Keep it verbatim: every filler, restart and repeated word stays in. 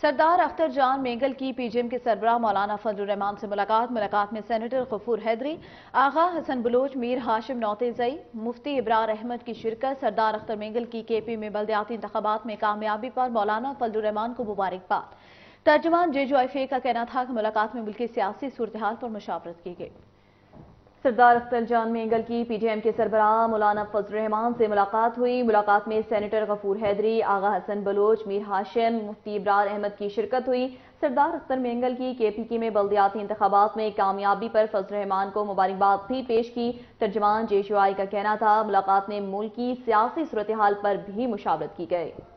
सरदार अख्तर जान मेंगल की पीजीएम के सरबराह मौलाना फजलुर रहमान से मुलाकात मुलाकात में सेनेटर गफूर हैदरी, आगा हसन बलोच, मीर हाशिम नौतेजई, मुफ्ती इब्रार अहमद की शिरकत। सरदार अख्तर मेंगल की केपी में बल्दियाती इंतखाबात में कामयाबी पर मौलाना फजलुर रहमान को मुबारकबाद। तर्जुमान जेजोआईफे का कहना था कि मुलाकात में मुल्की सियासी सूरत हाल पर मुशावरत की गई। सरदार अख्तर जान मेंगल की पीटीएम के सरबराह मौलाना फजलुर रहमान से मुलाकात हुई। मुलाकात में सेनेटर गफूर हैदरी, आगा हसन बलोच, मीर हाशिम, मुफ्ती इब्रार अहमद की शिरकत हुई। सरदार अख्तर मेंगल की केपीकी में बल्दियाती इंतखाबात में कामयाबी पर फजलुर रहमान को मुबारकबाद भी पेश की। तर्जुमान जेशोआई का कहना था मुलाकात में मुल्की सियासी सूरत हाल पर भी मुशावरत की गई।